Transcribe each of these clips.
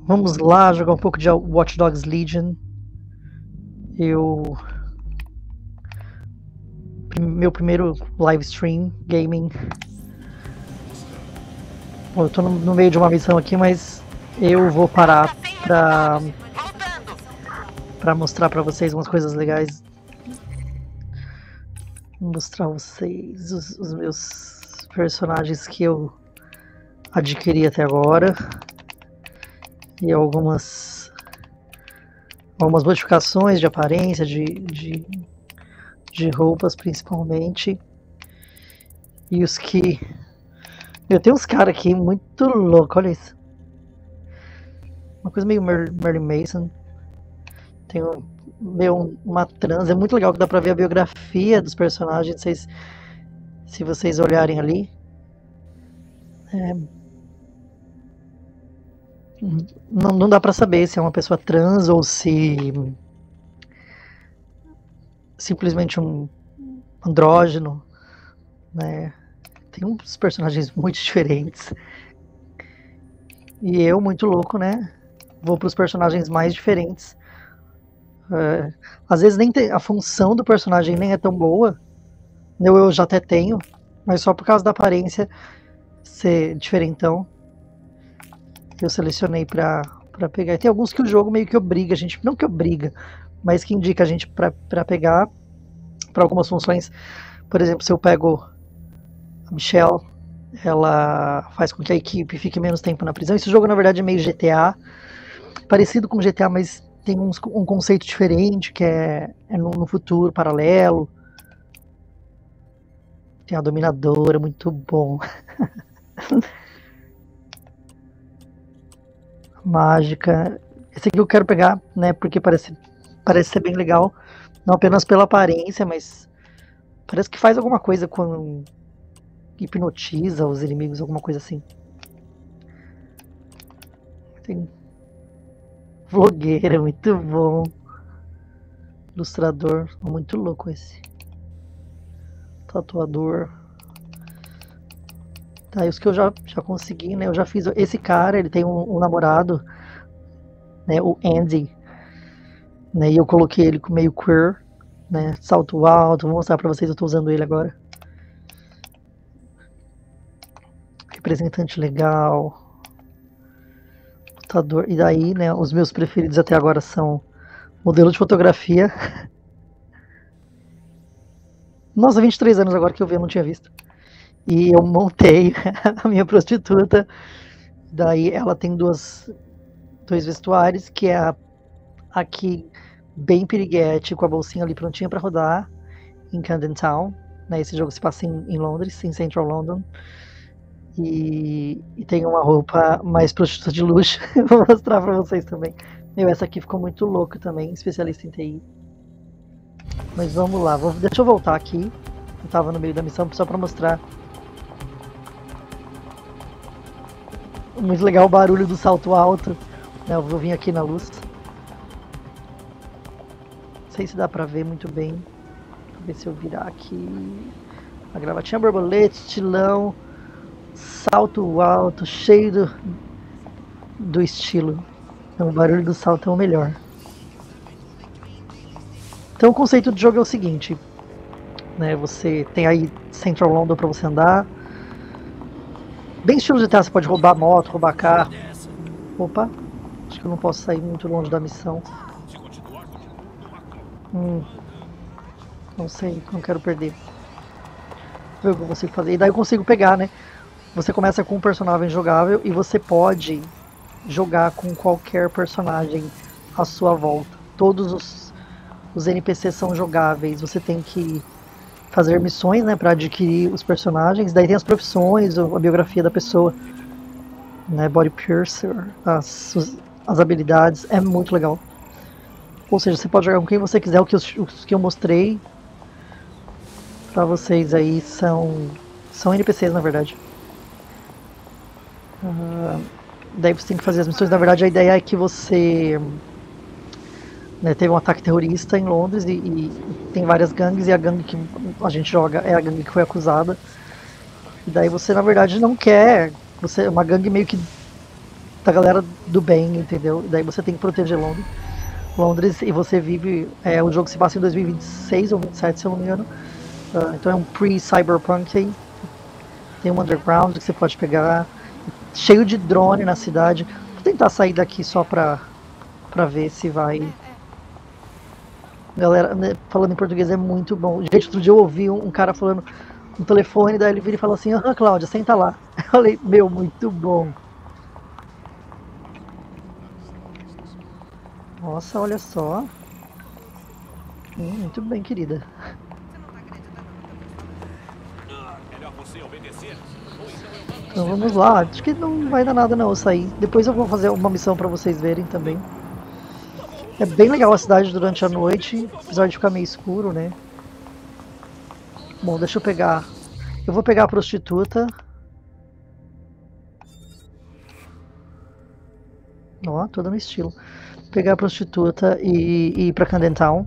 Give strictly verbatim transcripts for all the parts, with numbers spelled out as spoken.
Vamos lá jogar um pouco de Watch Dogs Legion. Eu... Meu primeiro live stream gaming. Bom, eu tô no, no meio de uma missão aqui, mas eu vou parar pra, pra mostrar pra vocês umas coisas legais. Vou mostrar a vocês os, os meus personagens que eu adquiri até agora. E algumas, algumas modificações de aparência, de, de, de roupas principalmente. E os que... Eu tenho uns caras aqui muito loucos, olha isso. Uma coisa meio Mer Merlin Mason. Tem um, meio uma trans, é muito legal que dá pra ver a biografia dos personagens, não sei se, se vocês olharem ali. É, não, não dá pra saber se é uma pessoa trans ou se simplesmente um andrógeno, né? Tem uns personagens muito diferentes. E eu, muito louco, né? Vou para os personagens mais diferentes. É, às vezes nem tem, a função do personagem nem é tão boa. Eu, eu já até tenho, mas só por causa da aparência ser diferentão, eu selecionei para para pegar. E tem alguns que o jogo meio que obriga a gente, não que obriga, mas que indica a gente para pegar para algumas funções. Por exemplo, se eu pego a Michelle, ela faz com que a equipe fique menos tempo na prisão. Esse jogo na verdade é meio G T A, parecido com G T A, mas tem uns, um conceito diferente, que é, é no, no futuro paralelo. Tem a Dominadora, muito bom. Mágica. Esse aqui eu quero pegar, né, porque parece, parece ser bem legal. Não apenas pela aparência, mas parece que faz alguma coisa com... hipnotiza os inimigos, alguma coisa assim. Tem... Vlogueira, muito bom. Ilustrador, muito louco esse. Tatuador. Tá, e os que eu já, já consegui, né? Eu já fiz. Esse cara, ele tem um, um namorado, né? O Andy. Né, e eu coloquei ele com meio queer, né? Salto alto. Vou mostrar pra vocês, eu tô usando ele agora. Representante legal. Lutador. E daí, né? Os meus preferidos até agora são modelo de fotografia. Nossa, vinte e três anos agora que eu vi, eu não tinha visto. E eu montei a minha prostituta. Daí ela tem duas, dois vestuários, que é a, aqui bem piriguete, com a bolsinha ali prontinha para rodar, em Camden Town. Né? Esse jogo se passa em, em Londres, em Central London. E, e tem uma roupa mais prostituta de luxo. Vou mostrar para vocês também. Meu, essa aqui ficou muito louca também, especialista em T I. Mas vamos lá, vou, deixa eu voltar aqui. Eu tava no meio da missão só para mostrar. Muito legal o barulho do salto alto. Né, eu vou vir aqui na luz. Não sei se dá pra ver muito bem. Deixa eu ver se eu virar aqui. A gravatinha borboleta, estilão. Salto alto, cheio do, do estilo. Então, o barulho do salto é o melhor. Então o conceito do jogo é o seguinte. Né, você tem aí Central London pra você andar. Bem estilo de G T A, você pode roubar moto, roubar carro. Opa, acho que eu não posso sair muito longe da missão. Hum, não sei, não quero perder. Vou ver o que eu consigo fazer. E daí eu consigo pegar, né? Você começa com um personagem jogável e você pode jogar com qualquer personagem à sua volta. Todos os, os N P Cs são jogáveis. Você tem que fazer missões, né, para adquirir os personagens. Daí tem as profissões, a biografia da pessoa, né, body piercer, as, as habilidades, é muito legal. Ou seja, você pode jogar com quem você quiser. O que eu, os que eu mostrei para vocês aí são são N P Cs, na verdade. Uh, daí você tem que fazer as missões. Na verdade, a ideia é que você, né, teve um ataque terrorista em Londres e, e tem várias gangues, e a gangue que a gente joga é a gangue que foi acusada. E daí você, na verdade, não quer... Você é uma gangue meio que da galera do bem, entendeu? Daí você tem que proteger Londres. Londres e você vive. É, o jogo se passa em dois mil e vinte e seis ou vinte e sete, se eu não me engano. Uh, então é um pre-cyberpunk. Tem um underground que você pode pegar. Cheio de drone na cidade. Vou tentar sair daqui só pra, pra ver se vai. Galera, né, falando em português é muito bom. Gente, outro dia eu ouvi um, um cara falando no telefone, daí ele vira e fala assim: aham, Cláudia, senta lá. Eu falei: meu, muito bom. Nossa, olha só. Hum, muito bem, querida. Então vamos lá. Acho que não vai dar nada não eu sair. Depois eu vou fazer uma missão pra vocês verem também. É bem legal a cidade durante a noite, apesar de ficar meio escuro, né? Bom, deixa eu pegar. Eu vou pegar a prostituta. Ó, toda no estilo. Pegar a prostituta e, e ir pra Camden Town.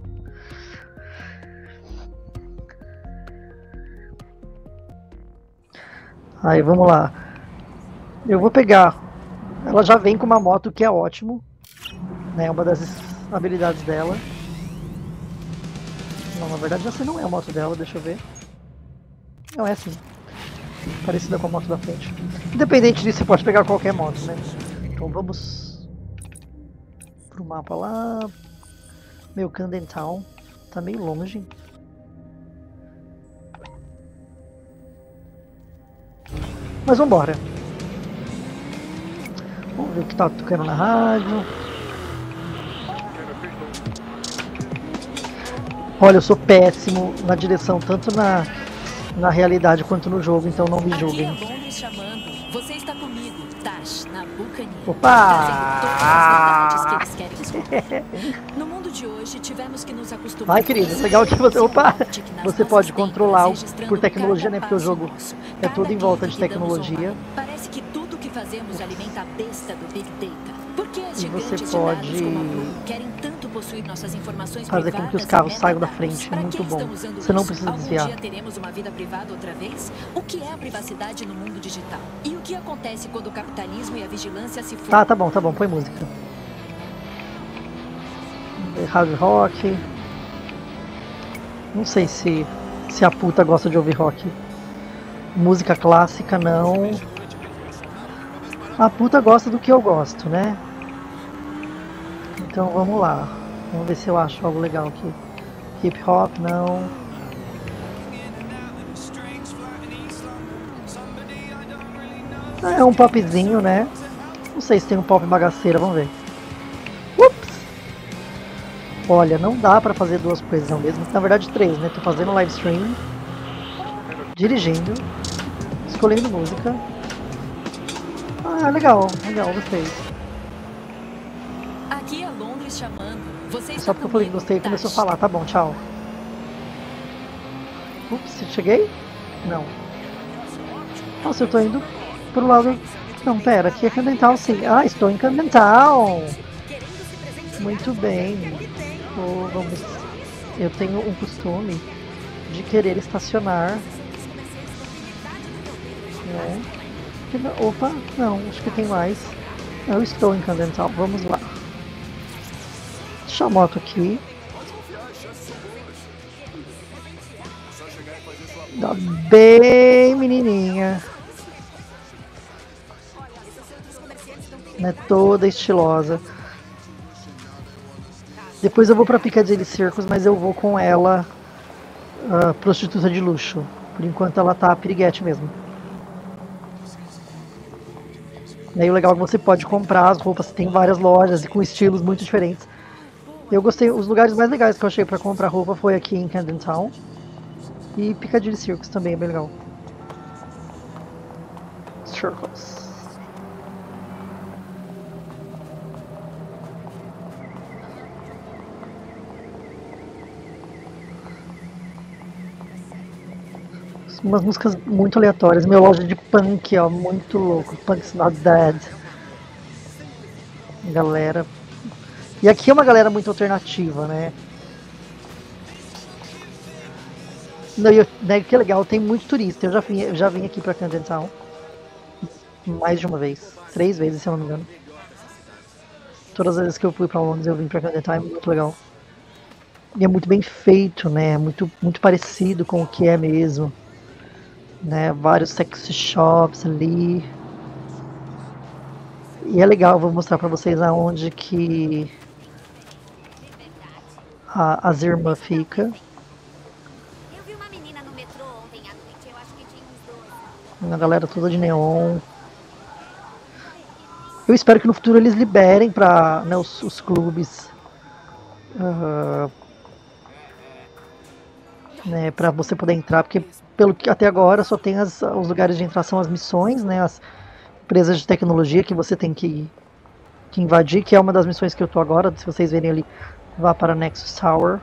Aí, vamos lá. Eu vou pegar. Ela já vem com uma moto, que é ótimo. Né, uma das habilidades dela. Não, na verdade essa não é a moto dela, deixa eu ver. Não, é assim. Parecida com a moto da frente. Independente disso, você pode pegar qualquer moto, né? Então vamos pro mapa lá. Meu, Camden Town. Tá meio longe. Mas vambora. Vamos ver o que tá tocando na rádio. Olha, eu sou péssimo na direção, tanto na, na realidade quanto no jogo, então não me julguem. Aqui é Londres chamando. Você está comigo, Tash, na Buccaneer. Opa! Trazendo todas as verdades que eles querem esconder. No mundo de hoje, tivemos que nos acostumar. Vai, querido, legal que você. Opa! Você pode controlar por tecnologia, né? Porque o jogo é todo em volta de tecnologia. Parece que tudo que fazemos alimenta a besta do Big Data. Por que as E você gigantes pode de dados como a Blue querem tanto possuir nossas informações fazer com que os privadas carros e saiam da metadados? frente. Para Muito que bom. estão usando Você não isso? precisa Algum desviar. dia teremos uma vida privada outra vez? O que é a privacidade no mundo digital? E o que acontece quando o capitalismo e a vigilância se fundem? Tá, tá bom, tá bom, põe música. Hard rock. Não sei se, se a puta gosta de ouvir rock. Música clássica, não. A puta gosta do que eu gosto, né? Então vamos lá. Vamos ver se eu acho algo legal aqui. Hip hop, não. É um popzinho, né? Não sei se tem um pop bagaceira, vamos ver. Ups! Olha, não dá pra fazer duas coisas ao mesmo. Na verdade, três, né? Tô fazendo live stream, dirigindo, escolhendo música. Ah, legal, legal, gostei. Aqui é Londres chamando. Você está Só porque eu falei que gostei e começou a falar. Tá bom, tchau. Ups, cheguei? Não. Nossa, eu tô indo pro lado... Não, pera, aqui é Camden Town, sim. Ah, estou em Camden Town. Muito bem. Oh, vamos... Eu tenho um costume de querer estacionar. Né? Opa, não, acho que tem mais. Eu estou em Camden Town, vamos lá. Deixa a moto aqui. Tá bem menininha. Né, toda estilosa. Depois eu vou pra Piccadilly Circus, mas eu vou com ela, uh, prostituta de luxo. Por enquanto ela tá piriguete mesmo. E aí o legal é que você pode comprar as roupas, tem várias lojas e com estilos muito diferentes. Eu gostei, os lugares mais legais que eu achei pra comprar roupa foi aqui em Camden Town. E Piccadilly Circus também é bem legal. Circus. Umas músicas muito aleatórias. Minha loja de punk, ó, muito louco. Punk's Not Dead. Galera. E aqui é uma galera muito alternativa, né? Não, eu, né, que legal, tem muito turista. Eu já vim, eu já vim aqui pra Camden Town. mais de uma vez. Três vezes, se eu não me engano. Todas as vezes que eu fui pra Londres eu vim pra Camden Time, muito legal. E é muito bem feito, né? Muito, muito parecido com o que é mesmo. Né? Vários sex shops ali. E é legal, vou mostrar pra vocês aonde que a, a Zirma fica. Eu vi uma menina no metrô ontem à noite, eu acho que tinha uns doze. Uma galera toda de neon. Eu espero que no futuro eles liberem para, né, os, os clubes, uh, né, para você poder entrar, porque pelo que até agora só tem as, os lugares de entrada são as missões, né, as empresas de tecnologia que você tem que, que invadir, que é uma das missões que eu tô agora. Se vocês verem ali, vá para Nexus Tower.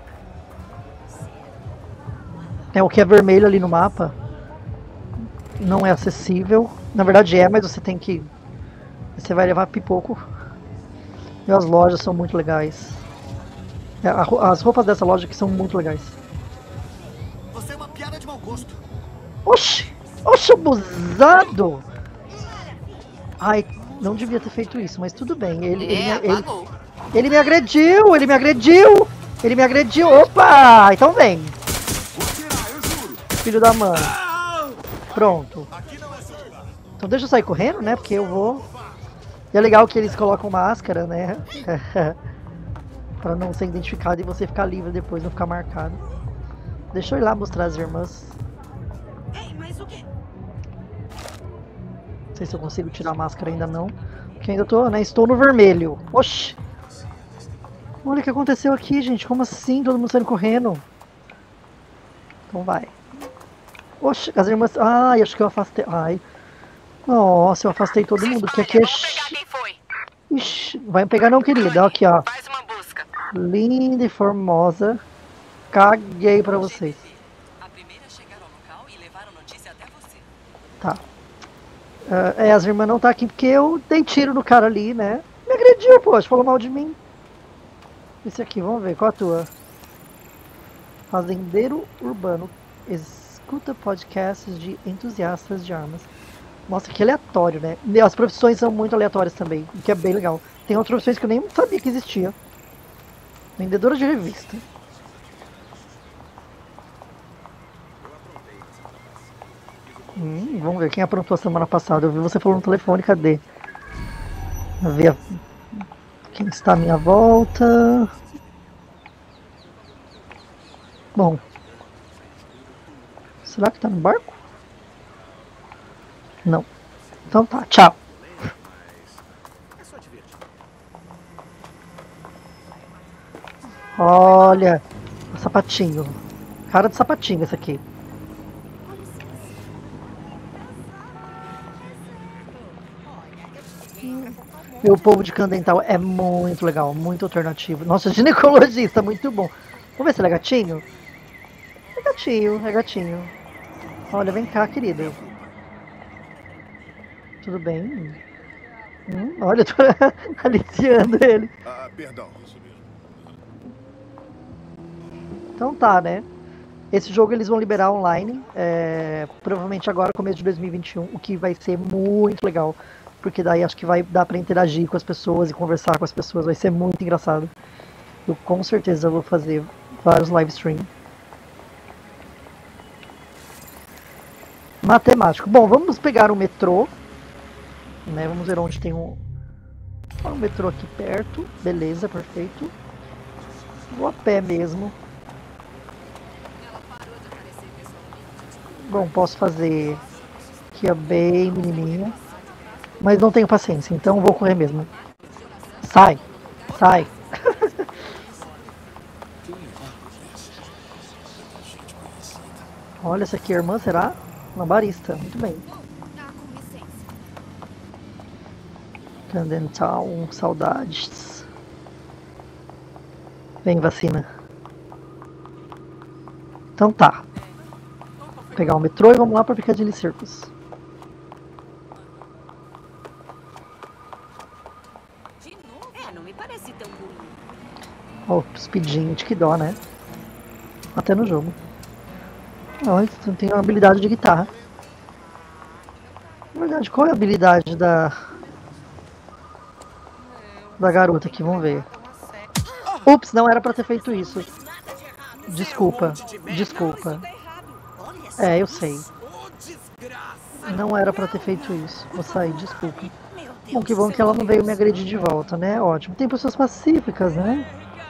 É, o que é vermelho ali no mapa não é acessível. Na verdade é, mas você tem que... Você vai levar pipoco. E as lojas são muito legais. É, as roupas dessa loja aqui são muito legais. Você é uma piada de mau gosto. Oxi! Oxi, abusado! Ai, não devia ter feito isso, mas tudo bem. Ele, ele, É, me, ele, apagou. ele me agrediu! Ele me agrediu! Ele me agrediu! Opa! Então vem! Vou tirar, eu juro. Filho da mãe. Pronto. Aqui não é seu lugar. Então deixa eu sair correndo, né? Porque eu vou... E é legal que eles colocam máscara, né? Pra não ser identificado e você ficar livre depois, não ficar marcado. Deixa eu ir lá mostrar as irmãs. Ei, mas o quê? Não sei se eu consigo tirar a máscara ainda não. Porque ainda tô, né? Estou no vermelho. Oxi! Olha o que aconteceu aqui, gente. Como assim? Todo mundo saindo correndo. Então vai. Oxi, as irmãs... Ai, acho que eu afastei... Ai. Nossa, eu afastei todo mundo. Porque aqui é... Vamos pegar quem foi. Ixi, vai me pegar não, querida. Aqui, ó. Faz uma busca. Linda e formosa. Caguei pra vocês. A primeira a chegar ao local e levar a notícia até você. Tá. Uh, é, as irmãs não tá aqui porque eu dei tiro no cara ali, né? Me agrediu, poxa, falou mal de mim. Esse aqui, vamos ver, qual a tua? Fazendeiro urbano. Escuta podcasts de entusiastas de armas. Nossa, que aleatório, né? As profissões são muito aleatórias também, o que é bem legal. Tem outras profissões que eu nem sabia que existia. Vendedora de revista. Hum, vamos ver quem aprontou a semana passada. Eu vi você falando no telefone, cadê? Vamos ver quem está à minha volta. Bom. Será que tá no barco? Não. Então tá, tchau. Olha, o sapatinho. Cara de sapatinho esse aqui. E o povo de Candental é muito legal, muito alternativo. Nossa, ginecologista, muito bom. Vamos ver se ele é gatinho? É gatinho, é gatinho. Olha, vem cá, querido. Tudo bem? Hum, olha, eu tô aliciando ele. Ah, perdão. Então tá, né? Esse jogo eles vão liberar online, é, provavelmente agora, começo de dois mil e vinte e um, o que vai ser muito legal. Porque daí acho que vai dar pra interagir com as pessoas e conversar com as pessoas, vai ser muito engraçado. Eu com certeza vou fazer vários live stream. Matemático. Bom, vamos pegar o metrô. Né? Vamos ver onde tem um, um metrô aqui perto. Beleza, perfeito. Vou a pé mesmo. Bom, posso fazer aqui é bem menininha. Mas não tenho paciência, então vou correr mesmo. Sai! Sai! Olha, essa aqui é a irmã, será? Uma barista, muito bem. Candental, saudades. Vem, vacina. Então tá. Vou pegar o metrô e vamos lá para Piccadilly Circus. É, não me parece tão ruim. Ó, oh, speedinho, que dó, né? Até no jogo. Olha, tem uma habilidade de guitarra. Na verdade, qual é a habilidade da da garota aqui? Vamos ver. Ups, não era pra ter feito isso. Desculpa, desculpa. É, eu sei. Não era pra ter feito isso. Vou sair, desculpa. Bom, que bom que ela não veio me agredir de volta, né? Ótimo. Tem pessoas pacíficas, né?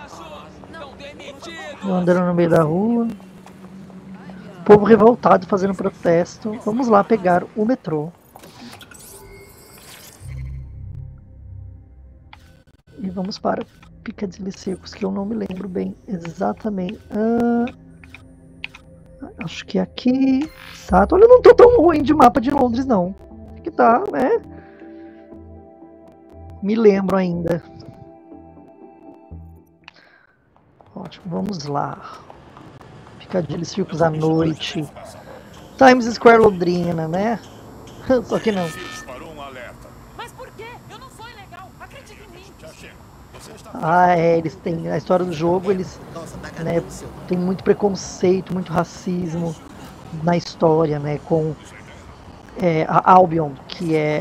Andando no meio da rua. Povo revoltado fazendo protesto. Vamos lá pegar o metrô. E vamos para Piccadilly Circus, que eu não me lembro bem exatamente. Ah, acho que é aqui. Tá, olha, eu não tô tão ruim de mapa de Londres, não. Que tá, né? Me lembro ainda. Ótimo, vamos lá. Piccadilly Circus à noite. Times Square Londrina, né? Só que não. Mas por quê? Eu não sou ilegal. Acredite em mim. Ah, é, eles têm. A história do jogo, eles né, tem muito preconceito, muito racismo na história, né? Com é, a Albion, que é.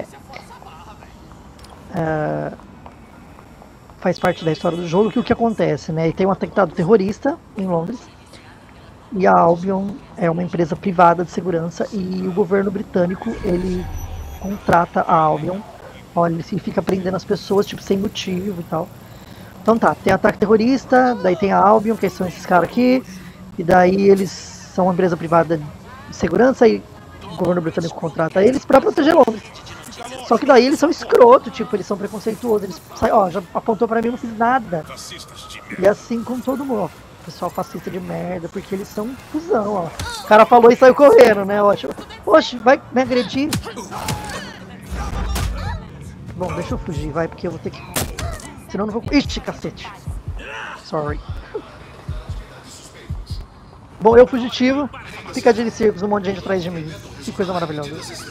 Uh, faz parte da história do jogo, que o que acontece, né? Tem um atentado terrorista em Londres e a Albion é uma empresa privada de segurança e o governo britânico ele contrata a Albion, olha, ele fica prendendo as pessoas tipo sem motivo e tal. Então tá, tem ataque terrorista, daí tem a Albion, que são esses caras aqui, e daí eles são uma empresa privada de segurança e o governo britânico contrata eles para proteger Londres. Só que daí eles são escroto, tipo, eles são preconceituosos, eles saem, ó, já apontou pra mim, eu não fiz nada. E assim com todo mundo, ó, pessoal fascista de merda, porque eles são fusão, ó. O cara falou e saiu correndo, né, ótimo. Oxe, vai me agredir? Bom, deixa eu fugir, vai, porque eu vou ter que... Senão eu não vou... Ixi, cacete. Sorry. Bom, eu fugitivo, Piccadilly Circus, um monte de gente atrás de mim. Que coisa maravilhosa.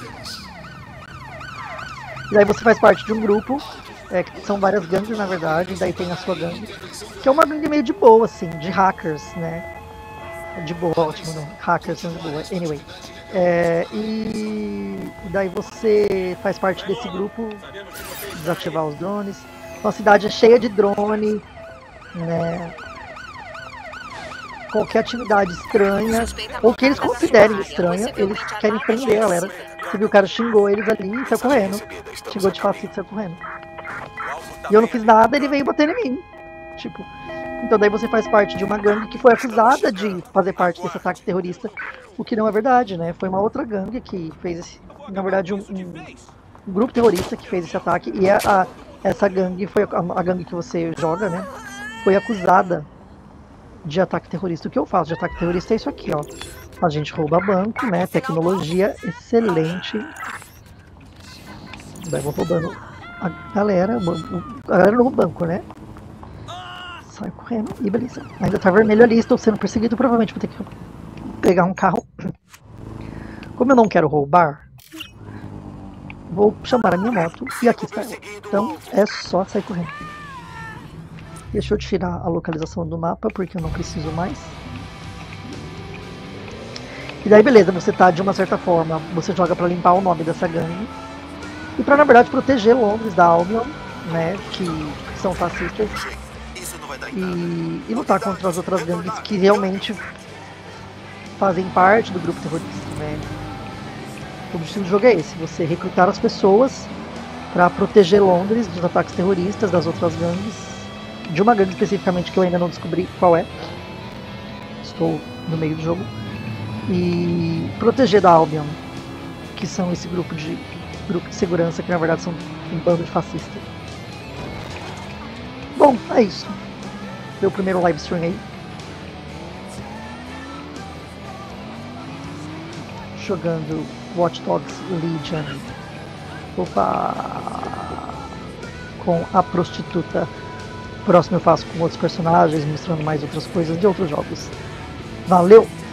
E daí você faz parte de um grupo, é, que são várias gangues na verdade, e daí tem a sua gangue, que é uma gangue meio de boa, assim, de hackers, né? De boa, ótimo, não. Hackers são de boa, anyway. É, e, e daí você faz parte desse grupo, desativar os drones. Uma cidade é cheia de drone, né? Qualquer atividade estranha, ou que eles considerem estranha, eles querem prender a galera. Você viu, o cara xingou eles ali e saiu correndo. Xingou de fascista e saiu correndo. E eu não fiz nada, ele veio bater em mim. Tipo, então daí você faz parte de uma gangue que foi acusada de fazer parte desse ataque terrorista, o que não é verdade, né? Foi uma outra gangue que fez esse, na verdade, um, um, um grupo terrorista que fez esse ataque, e a, a, essa gangue foi a, a gangue que você joga, né? Foi acusada de ataque terrorista. O que eu faço de ataque terrorista é isso aqui, ó. A gente rouba banco, né? Tecnologia excelente. Daí vou roubando a galera. A galera no banco, né? Sai correndo e beleza. Ainda tá vermelho ali, estou sendo perseguido. Provavelmente vou ter que pegar um carro. Como eu não quero roubar, vou chamar a minha moto e aqui está ela. Então é só sair correndo. Deixa eu tirar a localização do mapa porque eu não preciso mais. E daí beleza, você tá de uma certa forma, você joga pra limpar o nome dessa gangue. E pra na verdade proteger Londres da Albion, né, que são fascistas. E, e lutar contra as outras gangues que realmente fazem parte do grupo terrorista, né. O objetivo do jogo é esse, você recrutar as pessoas pra proteger Londres dos ataques terroristas das outras gangues. De uma gangue especificamente que eu ainda não descobri qual é. Estou no meio do jogo. E proteger da Albion, que são esse grupo de grupo de segurança que na verdade são um bando de fascistas. Bom, é isso. Meu primeiro live stream aí. Jogando Watch Dogs Legion. Opa! Com a prostituta. Próximo eu faço com outros personagens, mostrando mais outras coisas de outros jogos. Valeu!